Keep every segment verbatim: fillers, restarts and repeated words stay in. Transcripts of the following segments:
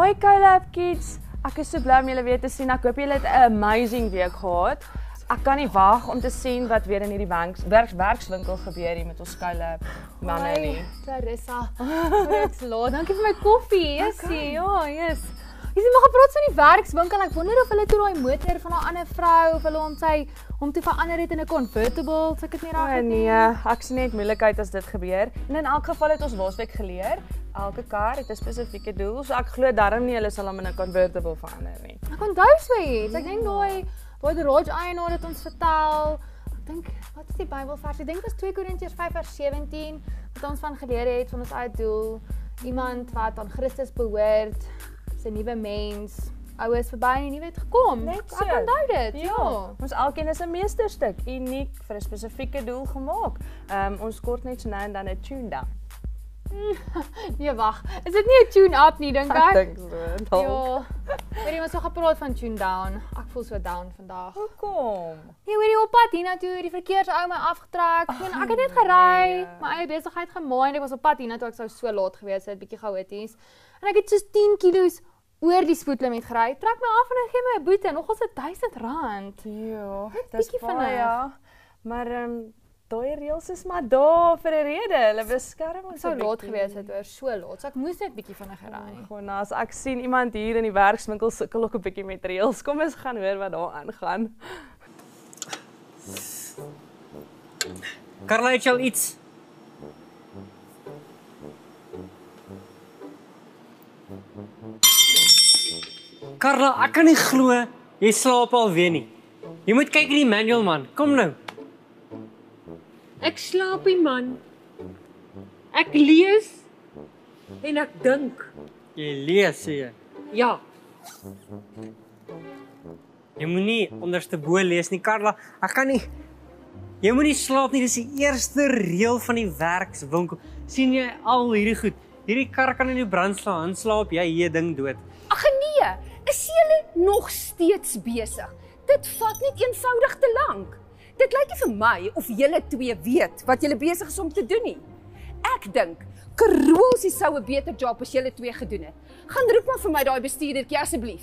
Hi Skylab kids, ek is so bly om julle weer te sien. Ek hoop julle het 'n amazing week gehad. Ek kan nie wag om te sien wat weer in hierdie werks, werks, werkswinkel gebeur hier met ons Skylab manne nie. Hi, Clarissa. Goeie laat. Dankie vir my koffie. Yes, okay. Ja, yes. Jy sien maar gepraat van die werkswinkel. Ek wonder of hulle toe daai motor van 'n ander vrou of hulle hom sy hom toe verander het in 'n convertible. As ek dit nie reg het nie. Nee, ek sien net moeilikheid as dit gebeur. En in elk geval het ons laasweek geleer, elke kar het 'n spesifieke doel, so ek glo darm nie hulle sal hom in 'n convertible verander nie. Ek onthou so iets. Ek dink daai daai garage eienaar het ons vertel. Ek dink wat is die Bybelvers? Ek dink dit was twee Korintiërs vyf vers sewentien wat ons van geleer het van ons eie doel. Iemand wat aan Christus behoort, sy nuwe mens, oues verby en die nuwe het gekom. Net so. Ek onthou dit. Ja. Ja. Ons elkeen is 'n meesterstuk, uniek vir 'n spesifieke doel gemaak. Ehm um, ons kort net so nou en dan 'n tune down. Nee, wag. Is dit nie 'n tune up nie, dink ek? Ek dink so. dalk. Ja. Weet jy, ons het gepraat van tune down. Ek voel so down vandag. Hoekom? Nee, hoor jy op pad hiernatoe, die verkeersou my afgetrek. Ek meen, ek het net gery, nee. my eie besigheid gemaak. Ek was op pad hiernatoe, ek sou so laat gewees het, bietjie chaoties. En ek het soos tien kilos oor die spoedlimiet gery. Trek my af en hy gee my 'n boete, nog ons duisend rand. Ja, Dit dis bietjie baie, vinnig. ja. Maar ehm um, daai reëls is maar daar vir 'n rede. Hulle beskerm ons. Ek sou een laat bietjie. gewees het, oor so laat. So ek moes net bietjie vinnig ry. Gewoon nou, as ek sien iemand hier in die werkswinkel sukkel ook 'n bietjie met reëls. Kom ons gaan hoor wat daar aangaan. Carla, het jy al iets? Carla, ek kan nie glo jy slaap alweer nie. Jy moet kyk in die manual man. Kom nou. Ek slaap nie man. Ek lees en ek dink. Jy lees sê jy. Ja, Jy moenie onderste bo lees nie, Carla. Ek kan nie. Jy moenie slaap nie. Dis die eerste reël van die werkswinkel. sien jy al hierdie goed? Hierdie kar kan in die brand slaan, slaap jy hier ding dood. Ag nee, is julle nog steeds besig? Dit vat net eenvoudig te lank. Dit lyk nie vir my of julle twee weet wat julle besig is om te doen nie. Ek dink Karolsie sou 'n beter job as julle twee gedoen het. Gaan roep maar vir my daai bestuurdertjie asseblief.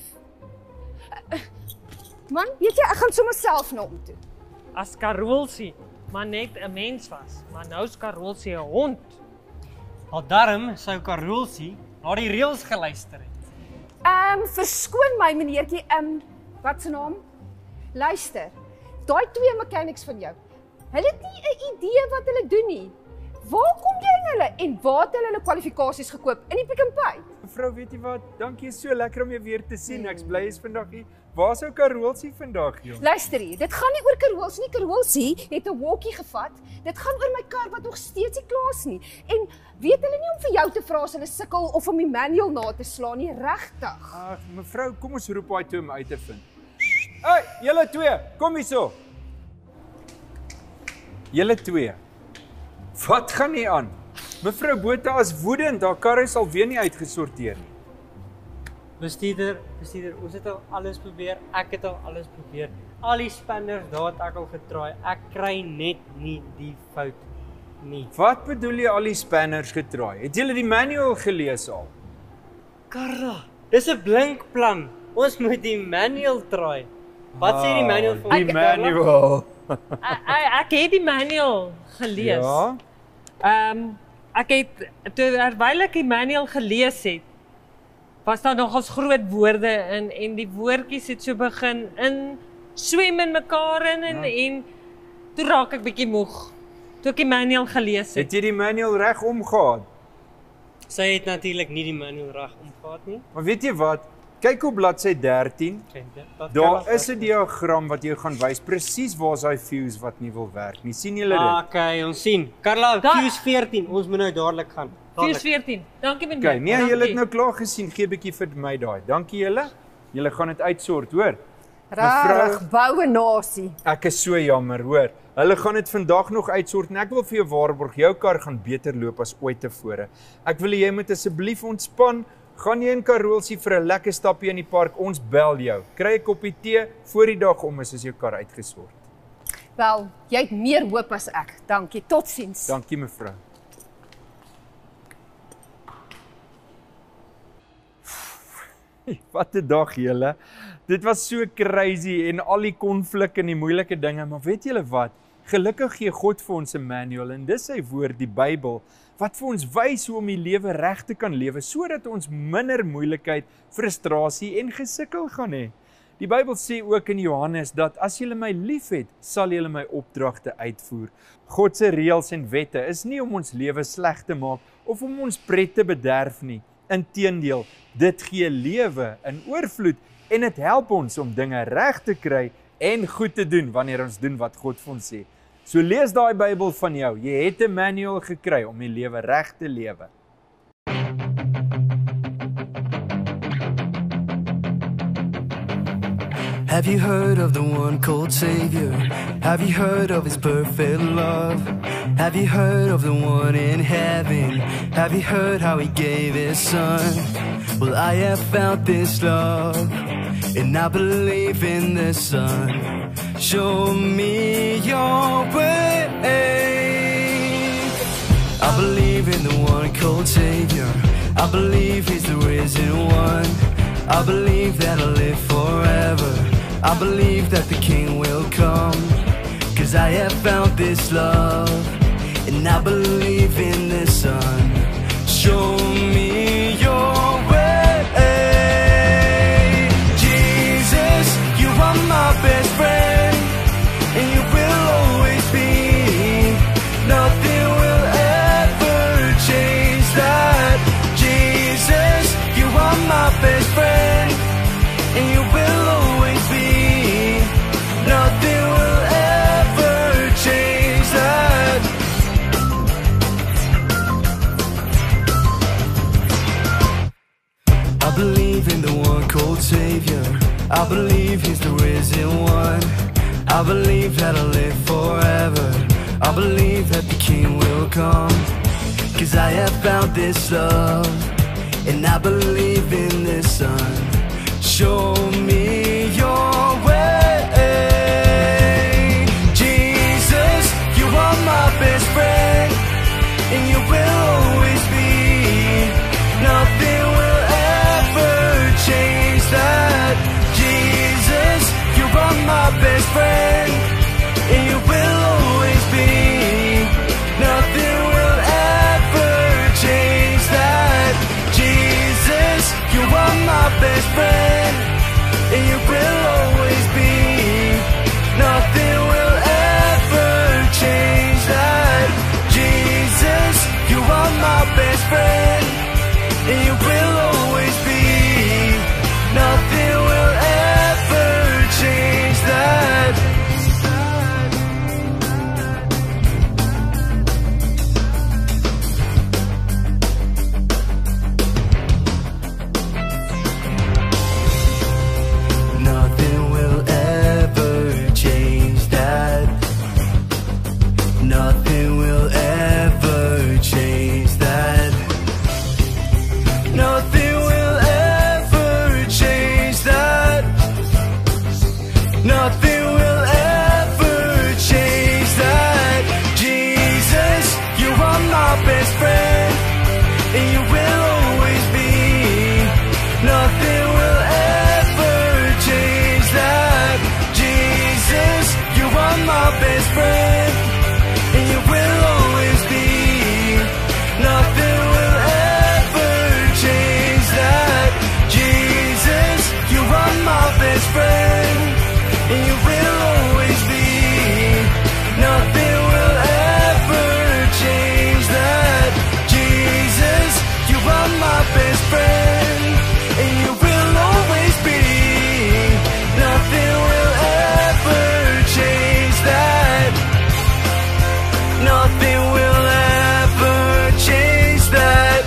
Man, weet jy, ek gaan sommer self na hom toe. As Karolsie maar net 'n mens was, maar nou is Karolsie 'n hond. Al darm sou Karolsie na die reëls geluister het. Ehm, um, verskoon my meneertjie, ehm, um, wat se naam? Luister, daai twee mechanics van jou, hulle het nie 'n idee wat hulle doen nie. Waar kom jy in hulle en waar het hulle hulle kwalifikasies gekoop? In die Pick n Pay? Mevrou, weet jy wat? Dankie, is so lekker om jou weer te sien. Ek's bly jy's vandag hier. Waar sou Karolsie vandag, jong? Luister hier, dit gaan nie oor Karolsie nie. Karolsie het 'n walkie gevat. Dit gaan oor my kar wat nog steeds nie klaar is nie. En weet hulle nie om vir jou te vra as hulle sukkel of om die manual na te slaan nie, regtig. Ag, mevrou, kom ons roep daai toe om uit te vind. Hey, julle twee, kom hierso. Julle twee. Wat gaan nie aan? Mevrou Botha is woedend, haar kar is al weer nie uitgesorteer nie. Bestuurder, bestuurder, ons het al alles probeer. Ek het al alles probeer. Al die spanners daar het ek al getraai. Ek kry net nie die fout nie. Wat bedoel jy al die spanners getraai? Het julle die manual gelees al? Carla, dis 'n blink plan. Ons moet die manual traai. Wat sê die manual vir Die manual. Ek, ek, ek het die manual gelees. Ja. Ehm um, ek het terwyl ek die manual gelees het, was daar nogals groot woorde in en die woordjies het so begin in swem in mekaar in en, Ja. en toe raak ek bietjie moeg toe ek die manual gelees het. Het jy die manual reg omgehad? Sy het natuurlik nie die manual reg omgehad nie. Maar weet jy wat? Kyk op bladsy dertien. Daar is 'n diagram wat jou gaan wys presies waar's daai fuse wat nie wil werk nie. sien julle dit? Okay, ons sien. Carla, Da fuse veertien. Ons moet nou dadelik gaan. Fuse veertien. Dankie meneer. Okay, nee, julle het nou klaar gesien. Gee 'n bietjie vir my daai. Dankie julle. Julle gaan dit uitsort, hoor. Regtig, bou 'n nasie. Ek is so jammer, hoor. Hulle gaan dit vandag nog uitsort en ek wil vir jou waarborg, jou kar gaan beter loop as ooit tevore. Ek wil hê jy moet asseblief ontspan. Gaan jy in Karolsie vir 'n lekker stappie in die park, ons bel jou. Kry 'n koppie tee voor die dag om is as jou kar uitgesort. Wel, jy het meer hoop as ek. Dankie. Totsiens. Dankie mevrou. Wat 'n dag julle. Dit was so crazy en al die konflik en die moeilike dinge, maar weet julle wat? Gelukkig gee God vir ons 'n manual en dis sy woord, die Bybel, wat vir ons wys hoe om die lewe reg te kan lewe sodat ons minder moeilikheid, frustrasie en gesukkel gaan hê. Die Bybel sê ook in Johannes dat as julle my liefhet, sal julle my opdragte uitvoer. God se reëls en wette is nie om ons lewe sleg te maak of om ons pret te bederf nie. Inteendeel, dit gee lewe in oorvloed en dit help ons om dinge reg te kry en goed te doen wanneer ons doen wat God vir ons sê. So lees daai Bybel van jou. Jy het 'n manual gekry om die lewe reg te lewe. Have you heard of the one called Savior? Have you heard of his perfect love? Have you heard of the one in heaven? Have you heard how he gave his son? Well, I have found this love, and I believe in the Son. Show me your way. I believe in the one called Savior. I believe he's the risen one. I believe that I'll live forever. I believe that the King will come, 'cause I have found this love, and I believe in the Son. Show me your way. Jesus, you are my best friend, and you will always be. Nothing will ever change that. Jesus, you are my best friend, and you will always be. Nothing will ever change that. I believe in the one called Savior. I believe he's the risen one. I believe that I'll live forever. I believe that the King will come, 'cause I have found this love, and I believe in the Son. Show me your way. Jesus, you are my best friend, and you will always be. Nothing will ever change that. Jesus, you are my best friend, and you will always be. Nothing will ever change that. Jesus, you are my best friend, and you will always be. Nothing will ever change that. Jesus, you are my best friend, and you will always be. Nothing will ever change that. Nothing will ever change that. Nothing will ever change that. Nothing will ever change that. Nothing will ever change that. Jesus, you are my best friend, and you will always be. Nothing will ever change that. Jesus, you are my best friend, and you will always be. Nothing will ever change that. Jesus, you are my best friend, and you will always be. Nothing will ever change that. Jesus, you are my best friend, and you will always be. Nothing will ever change that. Nothing will ever change that.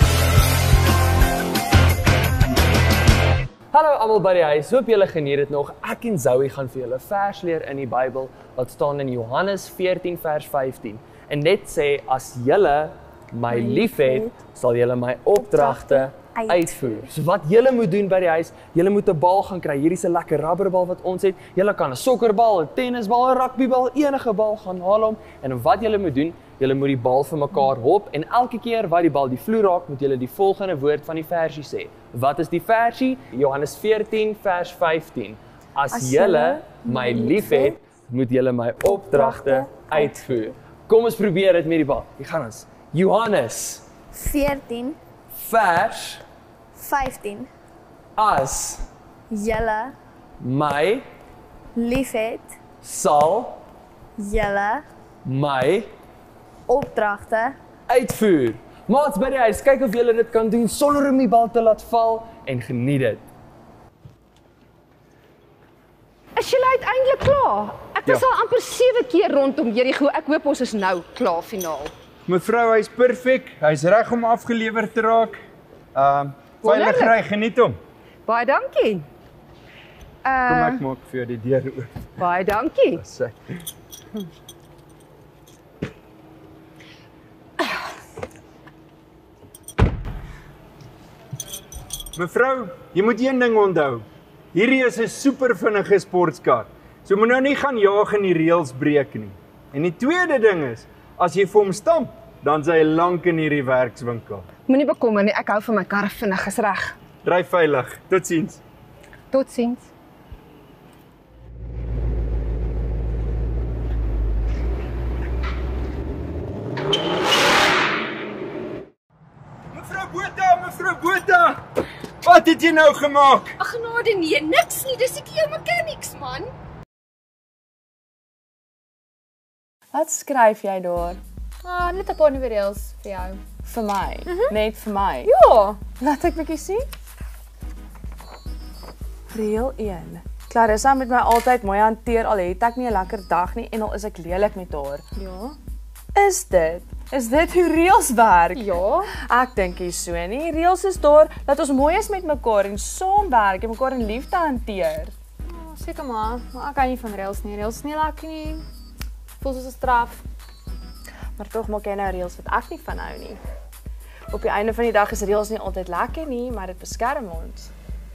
Hallo almal by die huis, hoop julle geniet dit nog. Ek en Zoe gaan vir julle vers leer in die Bybel wat staan in Johannes veertien vers vyftien. En net sê as julle my liefhet, sal julle my opdragte uitvoer. So wat julle moet doen by die huis, julle moet 'n bal gaan kry. Hier is 'n lekker rubberbal wat ons het. Julle kan 'n sokkerbal, 'n tennisbal, 'n rugbybal, enige bal gaan haal hom. En wat julle moet doen, julle moet die bal vir mekaar hop en elke keer wat die bal die vloer raak, moet julle die volgende woord van die versie sê. Wat is die versie? Johannes veertien vers vyftien. As, As julle my liefhet, moet julle my opdragte uitvoer. Kom ons probeer dit met die bal. Hier gaan ons. Johannes veertien vers vyftien. As Julle my liefhet, sal julle my opdragte uitvoer. Maats by die huis, kyk of julle dit kan doen sonder om die bal te laat val en geniet dit. Is julle uiteindelik klaar? Ek was Ja. al amper sewe keer rondom Jerigo. Ek hoop ons is nou klaar finaal. Mevrou, hy's perfek. Hy's reg om afgelewer te raak. Um veilig Wonderlik. ry, geniet hom. Baie dankie. Kom Uh, ek maak vir jou die deur oop. baie dankie. Sê. Mevrou, jy moet een ding onthou. Hierdie is 'n super vinnige sportkar. So moet nou nie gaan jaag en die reëls breek nie. En die tweede ding is, as jy vir hom stamp, dan sy lank in hierdie werkswinkel. Moenie bekommer nie, ek hou van my kar vinnig, is reg. Ry veilig. Totsiens. Totsiens. Mevrou Botha, mevrou Botha. Wat het jy nou gemaak? Ag genade nee, niks nie. Dis ek jou mechanics man. Wat skryf jy daar? Ah, net 'n paar nuwe reëls vir jou. Vir my, mm -hmm. net vir my. Ja. Laat ek bietjie sien. Reël een. Clarissa moet my altyd mooi hanteer al het ek nie 'n lekker dag nie en al is ek lelik met haar. Ja. Is dit? Is dit hoe reëls werk? Ja. Ek dink nie so nie. Reëls is daar dat ons mooi is met mekaar en saamwerk en mekaar in liefde hanteer. Oh, seker maar, maar ek hou nie van reëls nie. Reëls is nie lekker nie. Voel soos 'n straf. Maar tog maak jy nou reëls wat ek nie van hou nie. Op die einde van die dag is reëls nie altyd lekker nie, maar dit beskerm ons.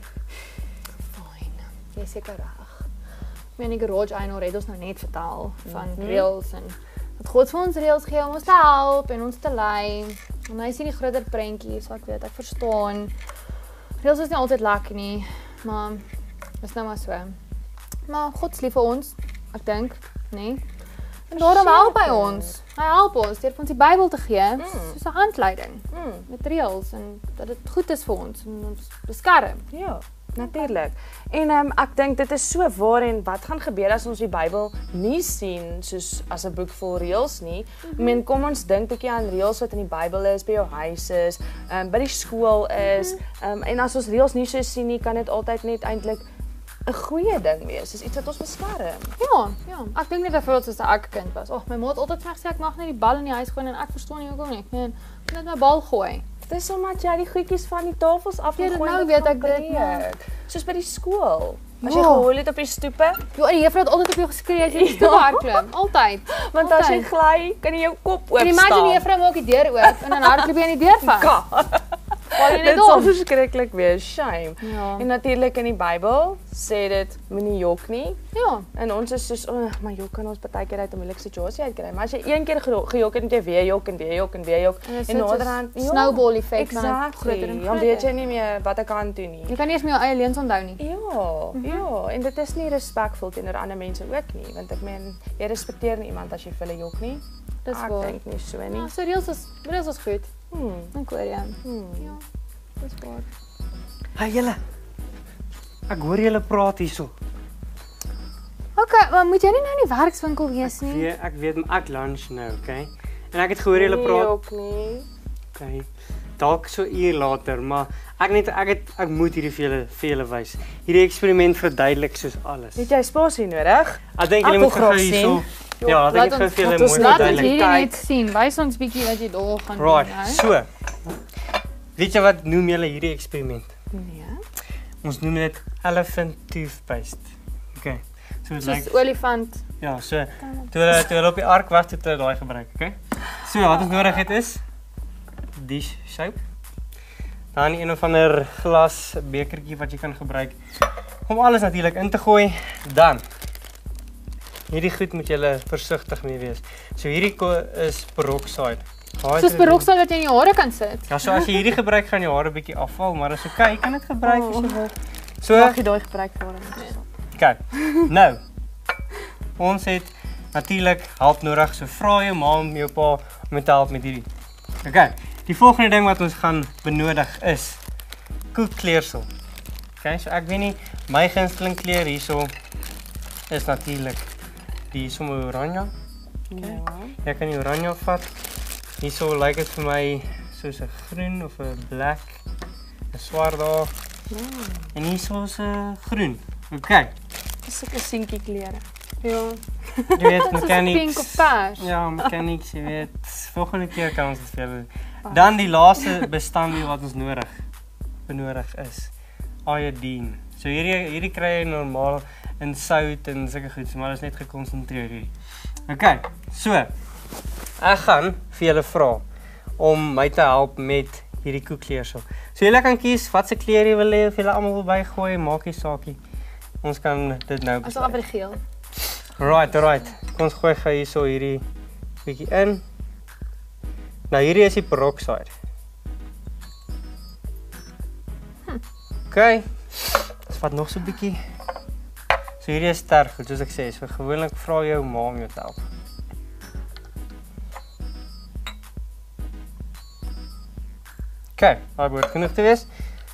Fyn. Jy is seker reg. Ek meen die garage eienaar het ons nou net vertel van Mhm. reëls en dat God vir ons reëls gee om ons te help en ons te lei. En hy sien die groter prentjie, so ek weet, ek verstaan. Reëls is nie altyd lekker nie, maar dis nou maar so. Maar God is lief vir ons, ek dink, nê? Nee? En daarom help hy ons. Hy help ons deur vir ons die Bybel te gee, mm. soos 'n handleiding Mm. met reëls en dat dit goed is vir ons en ons beskerm. Ja, natuurlik. En um, ek dink dit is so waar en wat gaan gebeur as ons die Bybel nie sien soos as 'n boek vol reëls nie? Mm-hmm. Ek meen, kom ons dink 'n bietjie aan reëls wat in die Bybel is, by jou huis is, um, by die skool is. Mm-hmm. um, en as ons reëls nie so sien nie, kan dit altyd net eintlik 'n goeie ding wees. Dis iets wat ons beskerm. Ja, ja. Ek dink net byvoorbeeld soos ek 'n kind was. Ag, my ma het altyd vir my gesê ek mag net die bal in die huis gooi en ek verstaan nie hoekom nie. Ek meen, ek moet net my bal gooi. Dis omdat jy die goedjies van die tafels afgegooi nou het. weet ek dit, maar- Soos by die skool. As Ja. jy gehuil het op die stoepe, Ja, die juffrou het altyd op jou geskree as jy die stoep hardloop. Altyd. want as jy Altyd. gly, kan jy jou kop oop En imagine die juffrou maak die deur oop en dan hardloop jy aan die deur vas. Val jy net Dit sal om. verskriklik wees, shame. Ja. En natuurlik in die Bybel sê dit moenie jok nie. Ja. En ons is soos, oh, maar jok kan ons baie keer uit 'n moeilike situasie uitkry. Maar as jy een keer gero- gejok het, moet jy weer jok en weer jok en weer jok En dit en sit soos naderhand snowball effek, maar exactly. groter en Dan groter. weet jy nie meer wat ek kan doen nie. Jy kan nie eens meer jou eie leuns onthou nie. Ja, ja, en dit is nie respekvol teenoor ander mense ook nie, want ek meen, jy respekteer nie iemand as jy vir hulle jok nie. Dis Ek waar. dink nie so nie. Ja, so reëls is reëls is goed. Hmm. Ek hoor jou. Hmm. Ja. Dis waar. Hey julle. Ek hoor julle praat hierso. Okay, maar moet jy nie nou in die werkswinkel wees nie? Weet ek weet ek lunch nou, okay? En ek het gehoor julle Nee, praat. jok nie. Okay. Dalk so 'n uur later, maar ek net ek het ek moet hierdie vir julle vir julle wys. Hierdie eksperiment verduidelik soos alles. Het jy spasie nodig? Ek dink Ek julle wil moet gou graag hierso. sien. Ja, laat Laat ek dit gou ons- vir julle laat ons mooi laat Laat ons verduidelik. hierdie Kyk. net sien. Wys ons bietjie wat jy daar gaan Right, doen. nou. so. Weet jy wat noem julle hierdie eksperiment? Nee. Ons noem dit elephant toothpaste. Okay. So dit lyk Soos olifant. ja, so toe hulle toe hulle op die ark was, toe het hulle daai gebruik, okay? So wat ons nodig het is dish soap. Dan een of ander glas bekertjie wat jy kan gebruik om alles natuurlik in te gooi. Dan hierdie goed moet jy versigtig mee wees. So hierdie is peroxide. Soos peroxide wat jy in jou hare kan sit. Ja, so as jy hierdie gebruik gaan jou hare bietjie afval, maar as okay, jy kan dit gebruik as jy wil. So mag jy daai gebruik vir hom. Okay. Nou. Ons het natuurlik hulp nodig. So vra jou ma om jou pa om te help met hierdie. Okay. Die volgende ding wat ons gaan benodig is koekkleersel. Okay, so ek weet nie my gunsteling kleur hierso is natuurlik die sommer oranje. Okay. Ja. Jy kan die oranje vat. Hierso lyk like dit vir my soos 'n groen of 'n black, 'n swart daar. Mm. En hierso is 'n groen. Okay. Dis sulke seentjie kleure. Ja. Jy weet mechanics. Pink of pers. Ja, mechanics, jy weet. Volgende keer kan ons dit vir julle. Dan die laaste bestanddeel wat ons nodig benodig is iodine. So hierdie hierdie kry jy normaal in sout en sulke goed, maar dit is net gekonsentreer hierdie. Okay. So ek gaan vir julle vra om my te help met hierdie koekkleersel. So julle kan kies wat se kleur jy wil hê of julle almal wil bygooi, maak nie saakie. Ons kan dit nou besluit. Ons gaan vir die geel. Right, right. Kom ons gooi gou hierso hierdie bietjie in. Nou hierdie is die peroxide. Hm. Okay. Ons vat nog so 'n bietjie. So hierdie is sterk, soos ek sê, so gewoonlik vra jou ma om jou te help. Okay, daar behoort genoeg te wees.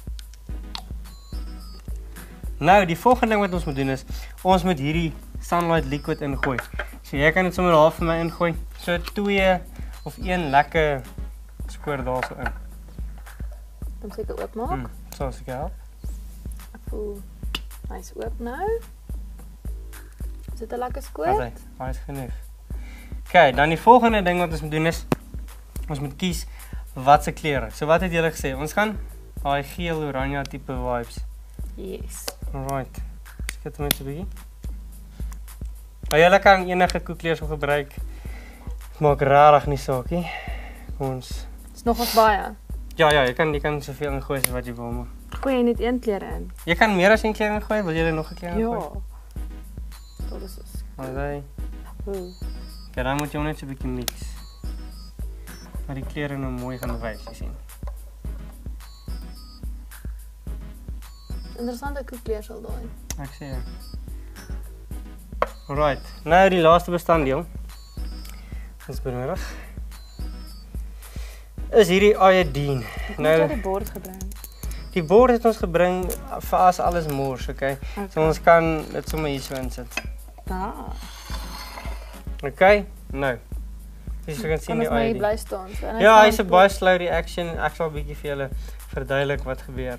Nou, die volgende ding wat ons moet doen is, ons moet hierdie Sunlight liquid ingooi. So jy kan dit sommer half vir my ingooi. So twee of een lekker skoor daarso in. Dan seker oopmaak. Hmm, so as ek help. Ek voel hy's oop nou. Is dit 'n lekker skoor? Alright, hy's genoeg. Okay, dan die volgende ding wat ons moet doen is, ons moet kies wat se kleure. So wat het julle gesê? Ons gaan daai geel oranje tipe vibes. Yes. Alright. Ek het net 'n bietjie. Maar julle kan enige koekkleersel gebruik. Maak rarig nie saak nie. Ons is nog ons baie. Ja, ja, jy kan jy kan soveel ingooi as wat jy wil, maar gooi jy net een kleur in. Jy kan meer as een kleur ingooi, wil jy nog 'n kleur ingooi? Ja. Tot is dit. Alright. Ooh. Ja, dan moet jy net so 'n bietjie mix. Maar die kleure nou mooi gaan wys, jy sien. Interessante koekkleersel daai. Ek sê ja. Alright, nou die laaste bestanddeel. Ons benodig is hierdie iodine. Nou het jy die bord gebring. Die bord het ons gebring vir as alles mors, okay? okay. So ons kan dit sommer hier so insit. Ah. Okay? Nou. Dis jy kan sien die iodine. Bly staan. So, ja, hy's 'n baie slow reaction. Ek sal 'n bietjie vir julle verduidelik wat gebeur.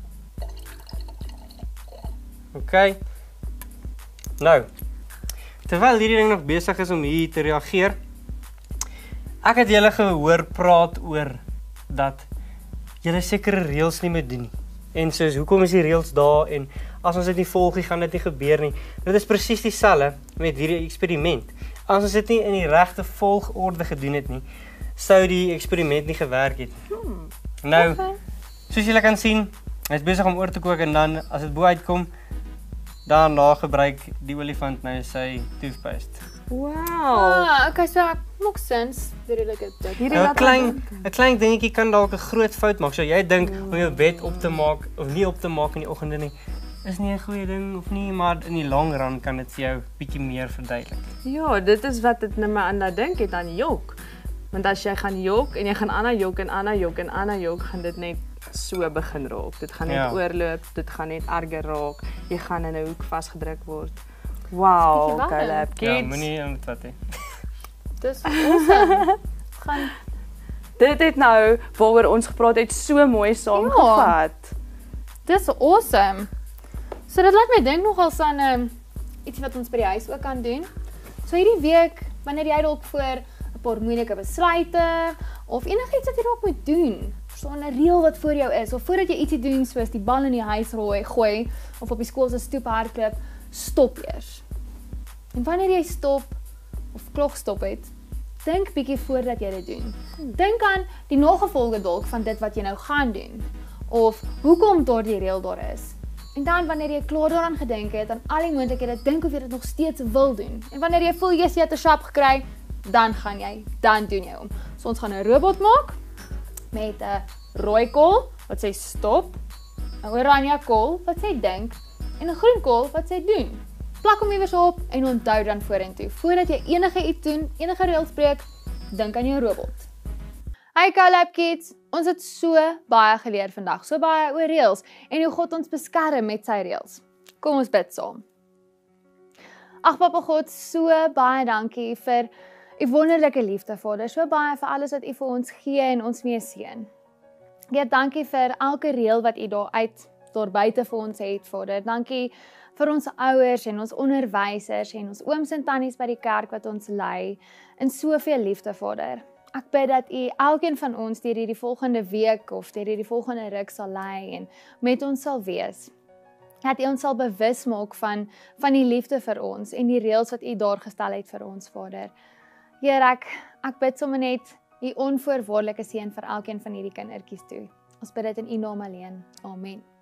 Okay. Nou. Terwyl hierdie ding nog besig is om hier te reageer, ek het julle gehoor praat oor dat julle sekere reëls nie moet doen nie. En soos hoekom is die reëls daar en as ons dit nie volg nie, gaan dit nie gebeur nie. Dit is presies dieselfde met hierdie eksperiment. As ons dit nie in die regte volgorde gedoen het nie, sou die eksperiment nie gewerk het nie. Hmm. Nou, okay. Soos julle kan sien, hy is besig om oor te kook en dan as dit bo uitkom, daarna gebruik die olifant nou sy toothpaste. Wow. Ah, okay, so maak sens. Redelik dit. Hierdie nou, klein 'n klein dingetjie kan dalk 'n groot fout maak. So jy dink oh. om jou bed op te maak of nie op te maak in die oggende nie, is nie 'n goeie ding of nie, maar in die long run kan dit vir jou bietjie meer verduidelik. Ja, dit is wat dit net my aan dat dink het aan jok. Want as jy gaan jok en jy gaan aanhou jok en aanhou jok en aanhou jok, gaan dit net so begin raak. Dit gaan net ja. oorloop, dit gaan net erger raak. Jy gaan in 'n hoek vasgedruk word. Wow, Caleb, kids. Ja, moenie om dit wat hê. Dis awesome. Gaan dit het nou waaroor ons gepraat het so mooi saamgevat. Ja. Dis awesome. So dit laat my dink nogal aan um, iets wat ons by die huis ook kan doen. So hierdie week, wanneer jy dalk voor 'n paar moeilike besluite of enigiets wat jy dalk moet doen, so 'n reël wat voor jou is of voordat jy ietsie doen soos die bal in die huis rooi, gooi of op die skool se stoep hardloop, stop eers. En wanneer jy stop of klok stop het, dink bietjie voordat jy dit doen. Dink aan die nagevolge dalk van dit wat jy nou gaan doen. of hoekom daardie reël daar is. En dan wanneer jy klaar daaraan gedink het, aan al die moontlikhede, dink of jy dit nog steeds wil doen. En wanneer jy voel jy het 'n shop gekry, dan gaan jy, dan doen jy hom. So ons gaan 'n robot maak met 'n rooi kol wat sê stop, 'n oranje kol wat sê dink en 'n groen kol wat sê doen. Plak hom iewers op en onthou dan vorentoe. Voordat jy enige iets doen, enige reëls breek, dink aan jou robot. Hi Collab Kids, ons het so baie geleer vandag, so baie oor reëls en hoe God ons beskerm met sy reëls. Kom ons bid saam. Ag Papa God, so baie dankie vir u wonderlike liefde Vader, so baie vir alles wat u vir ons gee en ons mee seën. Heer, dankie vir elke reël wat u daar uit, daar buite vir ons het Vader. Dankie vir ons ouers en ons onderwysers en ons ooms en tannies by die kerk wat ons lei in soveel liefde Vader. Ek bid dat u elkeen van ons deur hierdie volgende week of deur hierdie volgende ruk sal lei en met ons sal wees. Dat u ons sal bewus maak van van die liefde vir ons en die reëls wat u daar gestel het vir ons Vader. Heer, ek ek bid sommer net u onvoorwaardelike seën vir elkeen van hierdie kindertjies toe. Ons bid dit in u naam alleen. Amen.